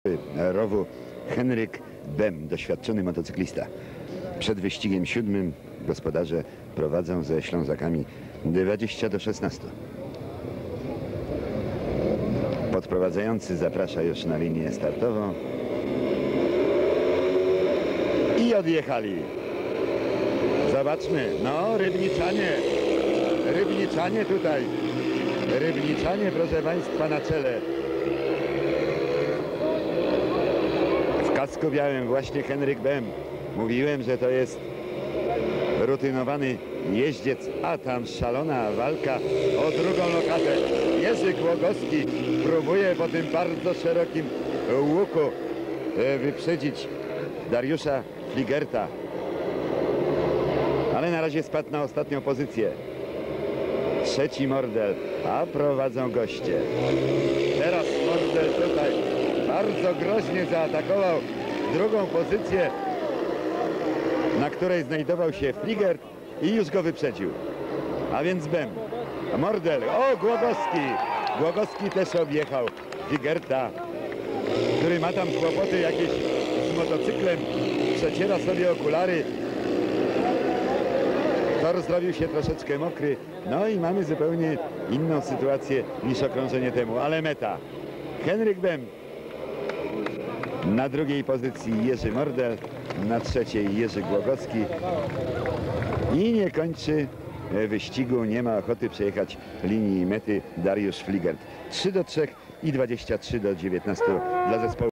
rowu Henryk Bem, doświadczony motocyklista. Przed wyścigiem 7 gospodarze prowadzą ze Ślązakami 20-16. Podprowadzający zaprasza już na linię startową. I odjechali. Zobaczmy, no Rybniczanie. Rybniczanie tutaj. Rybniczanie, proszę Państwa, na czele. W kasku białym właśnie Henryk Bem. Mówiłem, że to jest rutynowany jeździec, a tam szalona walka o drugą lokatę. Jerzy Głogowski próbuje po tym bardzo szerokim łuku wyprzedzić Dariusza Fligerta. Ale na razie spadł na ostatnią pozycję. Trzeci Mordel, a prowadzą goście. Teraz Mordel tutaj bardzo groźnie zaatakował drugą pozycję, na której znajdował się Fligert i już go wyprzedził. A więc Bem, Mordel, o Głogowski! Głogowski też objechał Fligerta, który ma tam kłopoty jakieś z motocyklem, przeciera sobie okulary. Tor zrobił się troszeczkę mokry, no i mamy zupełnie inną sytuację niż okrążenie temu, ale meta. Henryk Bem, na drugiej pozycji Jerzy Mordel, na trzeciej Jerzy Głogowski i nie kończy wyścigu, nie ma ochoty przejechać linii mety Dariusz Fligert. 3-3 i 23-19 dla zespołu.